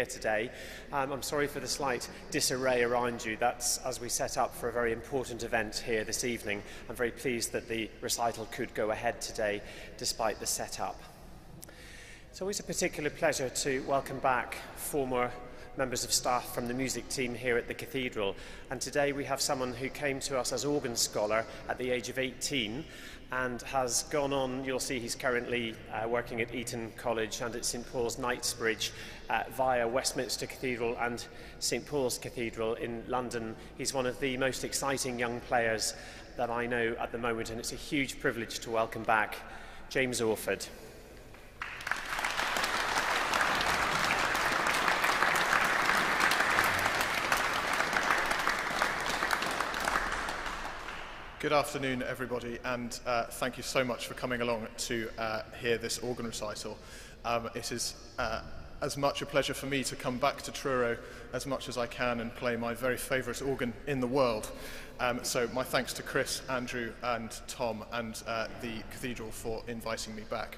here today. I'm sorry for the slight disarray around you. That's as we set up for a very important event here this evening. I'm very pleased that the recital could go ahead today despite the setup. It's always a particular pleasure to welcome back former members of staff from the music team here at the Cathedral. And today we have someone who came to us as organ scholar at the age of 18 and has gone on. You'll see he's currently working at Eton College and at St Paul's Knightsbridge via Westminster Cathedral and St Paul's Cathedral in London. He's one of the most exciting young players that I know at the moment, and it's a huge privilege to welcome back James Orford. Good afternoon, everybody, and thank you so much for coming along to hear this organ recital. It is as much a pleasure for me to come back to Truro as much as I can and play my very favourite organ in the world. So my thanks to Chris, Andrew and Tom and the Cathedral for inviting me back.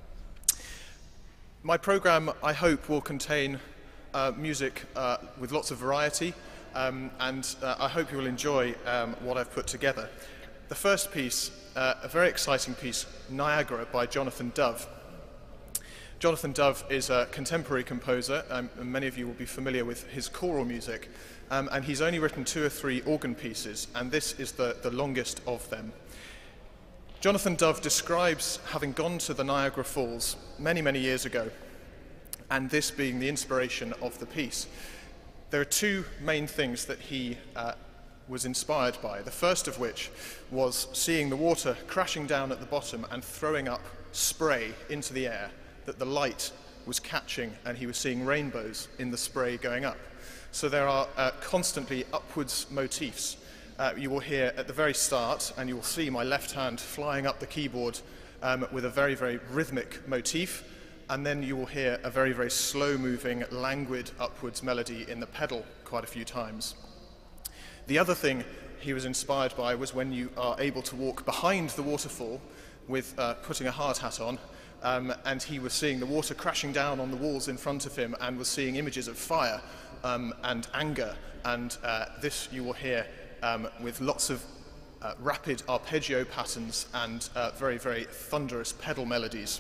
My programme, I hope, will contain music with lots of variety, and I hope you will enjoy what I've put together. The first piece, a very exciting piece, Niagara by Jonathan Dove. Jonathan Dove is a contemporary composer, and many of you will be familiar with his choral music, and he's only written 2 or 3 organ pieces, and this is the longest of them. Jonathan Dove describes having gone to the Niagara Falls many, many years ago, and this being the inspiration of the piece. There are 2 main things that he was inspired by, the first of which was seeing the water crashing down at the bottom and throwing up spray into the air that the light was catching, and he was seeing rainbows in the spray going up. So there are constantly upwards motifs. You will hear at the very start, and you will see my left hand flying up the keyboard with a very, very rhythmic motif, and then you will hear a very, very slow-moving, languid upwards melody in the pedal quite a few times. The other thing he was inspired by was when you are able to walk behind the waterfall with putting a hard hat on, and he was seeing the water crashing down on the walls in front of him and was seeing images of fire and anger, and this you will hear with lots of rapid arpeggio patterns and very, very thunderous pedal melodies.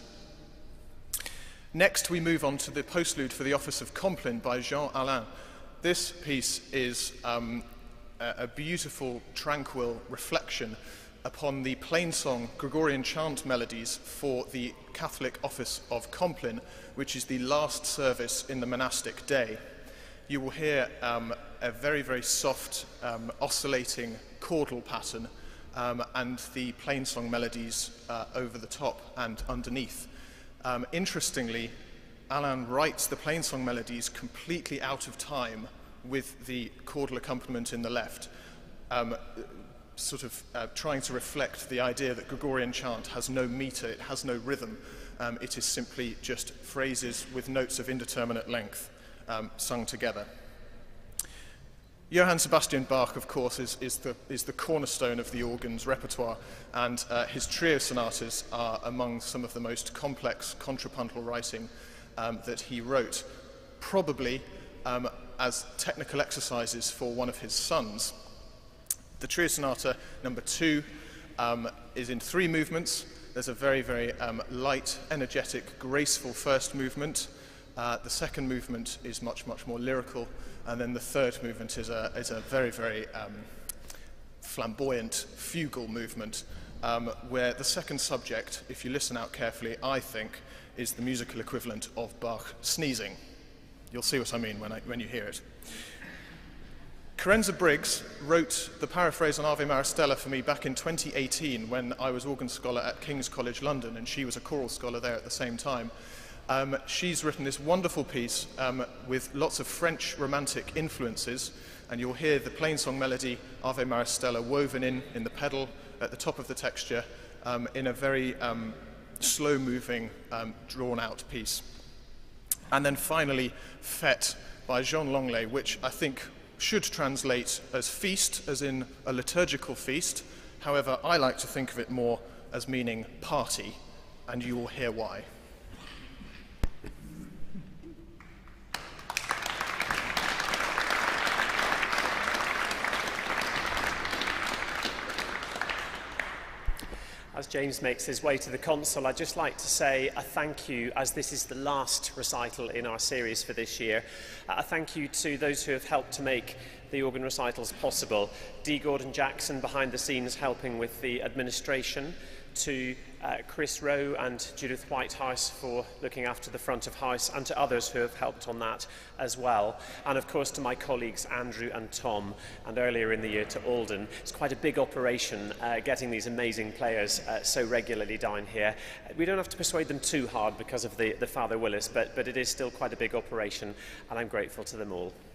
Next we move on to the Postlude for the Office of Complies by Jehan Alain. This piece is a beautiful, tranquil reflection upon the plainsong Gregorian chant melodies for the Catholic Office of Complies, which is the last service in the monastic day. You will hear a very, very soft, oscillating chordal pattern and the plainsong melodies over the top and underneath. Interestingly, Alain writes the plainsong melodies completely out of time with the chordal accompaniment in the left, trying to reflect the idea that Gregorian chant has no meter, it has no rhythm. It is simply just phrases with notes of indeterminate length sung together. Johann Sebastian Bach, of course, is the cornerstone of the organ's repertoire, and his trio sonatas are among some of the most complex contrapuntal writing that he wrote, probably as technical exercises for one of his sons. The trio sonata number 2 is in 3 movements. There's a very, very light, energetic, graceful first movement. The second movement is much, much more lyrical, and then the third movement is a very, very flamboyant, fugal movement, where the second subject, if you listen out carefully, I think, is the musical equivalent of Bach sneezing. You'll see what I mean when you hear it. Kerensa Briggs wrote the paraphrase on Ave Maris Stella for me back in 2018 when I was organ scholar at King's College London, and she was a choral scholar there at the same time. She's written this wonderful piece with lots of French romantic influences, and you'll hear the plainsong melody Ave Maris Stella woven in the pedal at the top of the texture in a very slow-moving, drawn-out piece. And then finally, Fête by Jean Langlais, which I think should translate as feast, as in a liturgical feast. However, I like to think of it more as meaning party, and you will hear why. as James makes his way to the console, I'd just like to say a thank you, as this is the last recital in our series for this year. A thank you to those who have helped to make the organ recitals possible. D. Gordon Jackson behind the scenes helping with the administration, to Chris Rowe and Judith Whitehouse for looking after the front of house, and to others who have helped on that as well. And of course to my colleagues Andrew and Tom, and earlier in the year to Alden. It's quite a big operation getting these amazing players so regularly down here. We don't have to persuade them too hard because of the Father Willis, but it is still quite a big operation, and I'm grateful to them all.